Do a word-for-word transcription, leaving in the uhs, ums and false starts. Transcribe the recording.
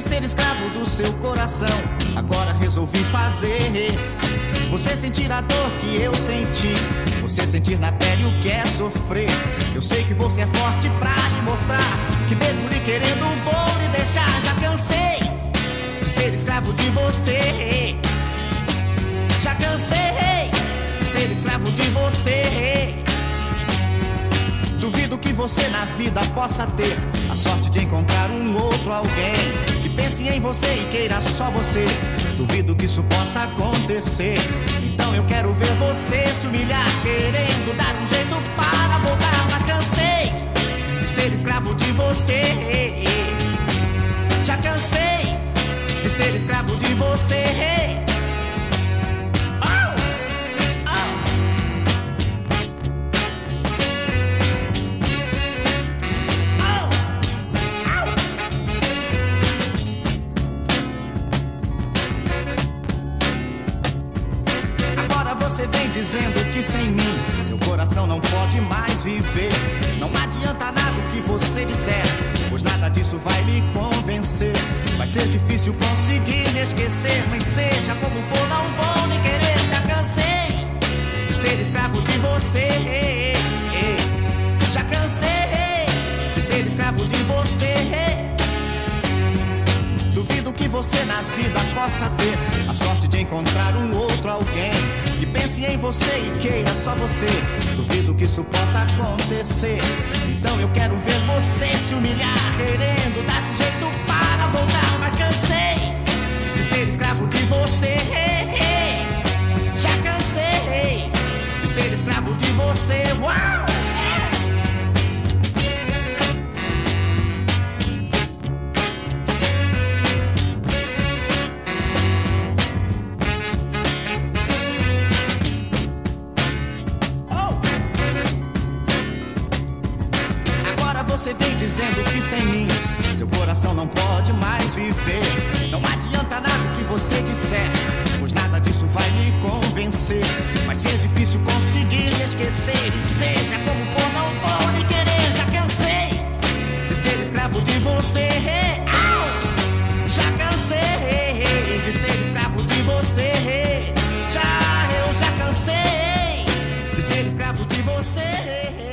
de ser escravo do seu coração. Agora resolvi fazer você sentir a dor que eu senti, você sentir na pele o que é sofrer. Eu sei que você é forte pra lhe mostrar que mesmo lhe querendo vou lhe deixar. Já cansei de ser escravo de você. Já cansei de ser escravo de você. Duvido que você na vida possa ter a sorte de encontrar um outro alguém que pense em você e queira só você. Duvido que isso possa acontecer. Então eu quero ver você se humilhar, querendo dar um jeito para voltar. Mas cansei de ser escravo de você. Já cansei de ser escravo de você. Você vem dizendo que sem mim seu coração não pode mais viver. Não adianta nada o que você disser, pois nada disso vai me convencer. Vai ser difícil conseguir me esquecer, mas seja como for, não vou me querer. Já cansei de ser escravo de você. Já cansei de ser escravo de você. Duvido que você na vida possa ter a sorte de encontrar um outro alguém que pense em você e queira só você. Duvido que isso possa acontecer. Então eu quero ver você se humilhar, querendo dar um jeito para voltar. Mas cansei de ser escravo de você. Já cansei de ser escravo de você. Uau! Você vem dizendo que sem mim seu coração não pode mais viver. Não adianta nada o que você disser, pois nada disso vai me convencer. Vai ser difícil conseguir me esquecer, e seja como for, não vou lhe querer. Já cansei de ser escravo de você. Já cansei de ser escravo de você. Já, eu já cansei de ser escravo de você.